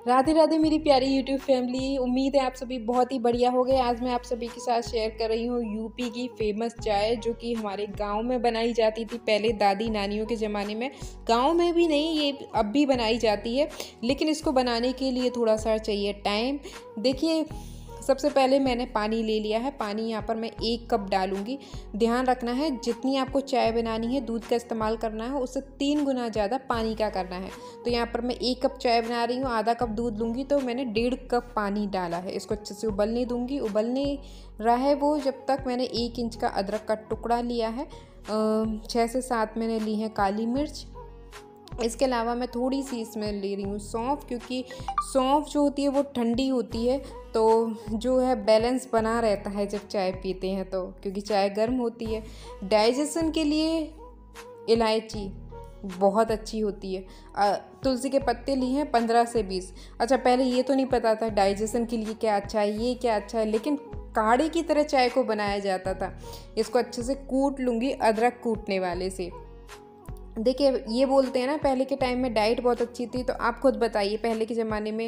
राधे राधे मेरी प्यारी YouTube family. उम्मीद है आप सभी बहुत ही बढ़िया हो गए। आज मैं आप सभी के साथ शेयर कर रही हूँ यूपी की फेमस चाय, जो कि हमारे गांव में बनाई जाती थी पहले दादी नानियों के ज़माने में। गांव में भी नहीं, ये अब भी बनाई जाती है, लेकिन इसको बनाने के लिए थोड़ा सा चाहिए टाइम। देखिए, सबसे पहले मैंने पानी ले लिया है। पानी यहाँ पर मैं 1 कप डालूंगी। ध्यान रखना है, जितनी आपको चाय बनानी है, दूध का इस्तेमाल करना है, उससे 3 गुना ज़्यादा पानी का करना है। तो यहाँ पर मैं 1 कप चाय बना रही हूँ, आधा कप दूध लूँगी, तो मैंने 1.5 कप पानी डाला है। इसको अच्छे से उबलने दूँगी। उबलने रहा है वो जब तक। मैंने 1 इंच का अदरक का टुकड़ा लिया है। 6 से 7 मैंने ली है काली मिर्च। इसके अलावा मैं थोड़ी सी इसमें ले रही हूँ सौंफ, क्योंकि सौंफ जो होती है वो ठंडी होती है, तो जो है बैलेंस बना रहता है जब चाय पीते हैं तो, क्योंकि चाय गर्म होती है। डाइजेशन के लिए इलायची बहुत अच्छी होती है। तुलसी के पत्ते लिए हैं 15 से 20। अच्छा, पहले ये तो नहीं पता था डाइजेशन के लिए क्या अच्छा है, ये क्या अच्छा है, लेकिन काढ़े की तरह चाय को बनाया जाता था। इसको अच्छे से कूट लूँगी अदरक कूटने वाले से। देखिए, ये बोलते हैं ना पहले के टाइम में डाइट बहुत अच्छी थी, तो आप खुद बताइए पहले के ज़माने में।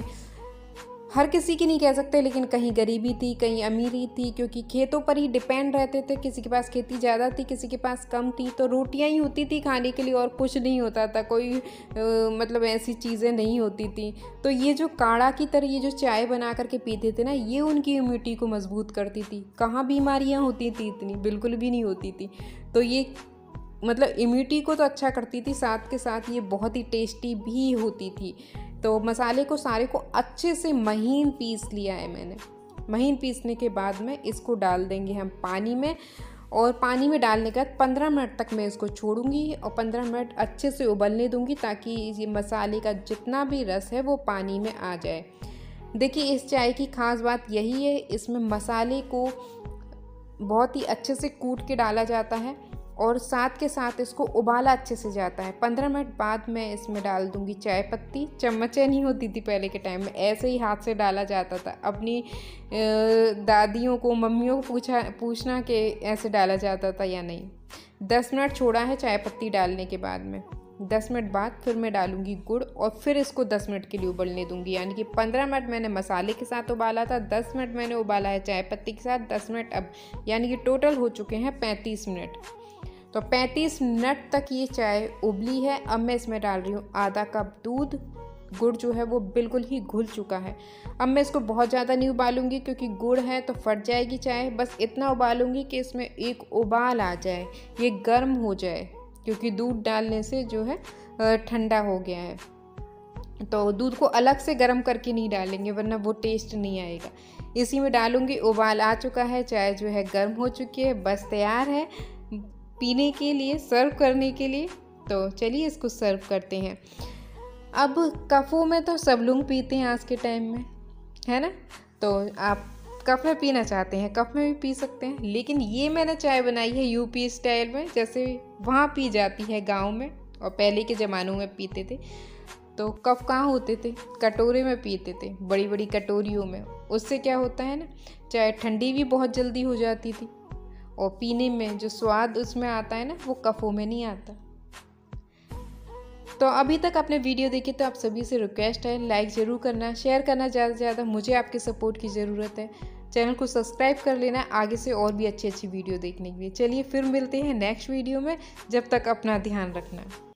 हर किसी की नहीं कह सकते, लेकिन कहीं गरीबी थी, कहीं अमीरी थी, क्योंकि खेतों पर ही डिपेंड रहते थे। किसी के पास खेती ज़्यादा थी, किसी के पास कम थी, तो रोटियां ही होती थी खाने के लिए, और कुछ नहीं होता था। कोई मतलब ऐसी चीज़ें नहीं होती थी। तो ये जो काढ़ा की तरह ये जो चाय बना करके पीते थे ना, ये उनकी इम्यूनिटी को मजबूत करती थी। कहाँ बीमारियाँ होती थी, इतनी बिल्कुल भी नहीं होती थी। तो ये मतलब इम्यूनिटी को तो अच्छा करती थी, साथ के साथ ये बहुत ही टेस्टी भी होती थी। तो मसाले को सारे को अच्छे से महीन पीस लिया है मैंने। महीन पीसने के बाद में इसको डाल देंगे हम पानी में, और पानी में डालने के बाद 15 मिनट तक मैं इसको छोड़ूंगी, और 15 मिनट अच्छे से उबलने दूंगी, ताकि ये मसाले का जितना भी रस है वो पानी में आ जाए। देखिए, इस चाय की खास बात यही है, इसमें मसाले को बहुत ही अच्छे से कूट के डाला जाता है, और साथ के साथ इसको उबाला अच्छे से जाता है। 15 मिनट बाद मैं इसमें डाल दूंगी चाय पत्ती। चम्मचें नहीं होती थी पहले के टाइम में, ऐसे ही हाथ से डाला जाता था। अपनी दादियों को, मम्मियों को पूछना कि ऐसे डाला जाता था या नहीं। 10 मिनट छोड़ा है चाय पत्ती डालने के बाद में। 10 मिनट बाद फिर मैं डालूंगी गुड़, और फिर इसको 10 मिनट के लिए उबलने दूंगी। यानी कि 15 मिनट मैंने मसाले के साथ उबाला था, 10 मिनट मैंने उबाला है चाय पत्ती के साथ, 10 मिनट अब, यानी कि टोटल हो चुके हैं 35 मिनट। तो 35 मिनट तक ये चाय उबली है। अब मैं इसमें डाल रही हूँ आधा कप दूध। गुड़ जो है वो बिल्कुल ही घुल चुका है। अब मैं इसको बहुत ज़्यादा नहीं उबालूंगी, क्योंकि गुड़ है तो फट जाएगी चाय। बस इतना उबालूंगी कि इसमें एक उबाल आ जाए, ये गर्म हो जाए, क्योंकि दूध डालने से जो है ठंडा हो गया है। तो दूध को अलग से गर्म करके नहीं डालेंगे, वरना वो टेस्ट नहीं आएगा। इसी में डालूंगी। उबाल आ चुका है, चाय जो है गर्म हो चुकी है, बस तैयार है पीने के लिए, सर्व करने के लिए। तो चलिए इसको सर्व करते हैं। अब कफ़ों में तो सब लोग पीते हैं आज के टाइम में, है ना। तो आप कप में पीना चाहते हैं, कप में भी पी सकते हैं, लेकिन ये मैंने चाय बनाई है यूपी स्टाइल में, जैसे वहाँ पी जाती है गांव में, और पहले के ज़मानों में पीते थे। तो कप कहाँ होते थे, कटोरे में पीते थे, बड़ी बड़ी कटोरियों में। उससे क्या होता है ना, चाय ठंडी भी बहुत जल्दी हो जाती थी, और पीने में जो स्वाद उसमें आता है ना, वो कफ़ों में नहीं आता। तो अभी तक आपने वीडियो देखी तो आप सभी से रिक्वेस्ट है, लाइक ज़रूर करना, शेयर करना ज़्यादा से ज़्यादा। मुझे आपके सपोर्ट की ज़रूरत है। चैनल को सब्सक्राइब कर लेना आगे से और भी अच्छी अच्छी वीडियो देखने के लिए। चलिए फिर मिलते हैं नेक्स्ट वीडियो में, जब तक अपना ध्यान रखना।